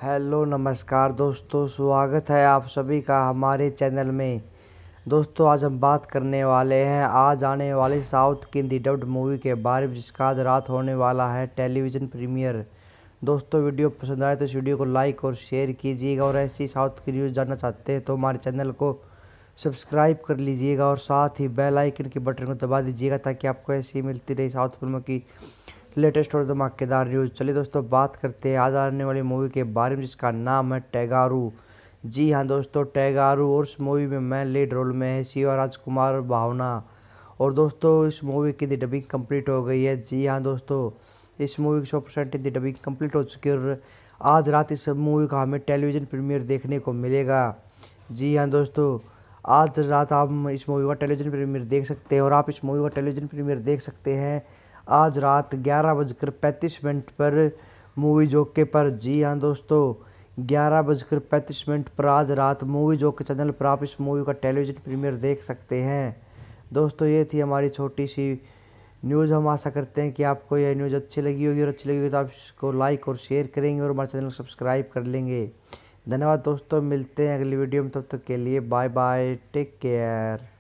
Hello नमस्कार दोस्तों, स्वागत है आप सभी का हमारे चैनल में। दोस्तों आज हम बात करने वाले हैं आज आने वाली साउथ की हिंदी डब्ड मूवी के बारे में, जिसका आज रात होने वाला है टेलीविज़न प्रीमियर। दोस्तों वीडियो पसंद आए तो इस वीडियो को लाइक और शेयर कीजिएगा, और ऐसी साउथ की न्यूज़ जानना चाहते हैं तो हमारे चैनल को सब्सक्राइब कर लीजिएगा और साथ ही बेल आइकन के बटन को दबा दीजिएगा, ताकि आपको ऐसी मिलती रही साउथ फिल्मों की लेटेस्ट और धमाकेदार न्यूज़। चलिए दोस्तों बात करते हैं आज आने वाली मूवी के बारे में, जिसका नाम है टैगारू। जी हाँ दोस्तों, टैगारू। और इस मूवी में मैं लीड रोल में है शिवा राजकुमार और भावना। और दोस्तों इस मूवी की डबिंग कंप्लीट हो गई है। जी हाँ दोस्तों, इस मूवी की 100% हिंदी डबिंग कंप्लीट हो चुकी है और आज रात इस मूवी का हमें टेलीविज़न प्रीमियर देखने को मिलेगा। जी हाँ दोस्तों, आज रात आप इस मूवी का टेलीविज़न प्रीमियर देख सकते हैं, और आप इस मूवी का टेलीविज़न प्रीमियर देख सकते हैं आज रात 11:35 पर मूवी जोके पर। जी हाँ दोस्तों, 11:35 पर आज रात मूवी जोके चैनल पर आप इस मूवी का टेलीविज़न प्रीमियर देख सकते हैं। दोस्तों ये थी हमारी छोटी सी न्यूज़। हम आशा करते हैं कि आपको यह न्यूज़ अच्छी लगी होगी, और अच्छी लगी होगी तो आप इसको लाइक और शेयर करेंगे और हमारे चैनल को सब्सक्राइब कर लेंगे। धन्यवाद दोस्तों, मिलते हैं अगली वीडियो में। तब तक के लिए बाय बाय, टेक केयर।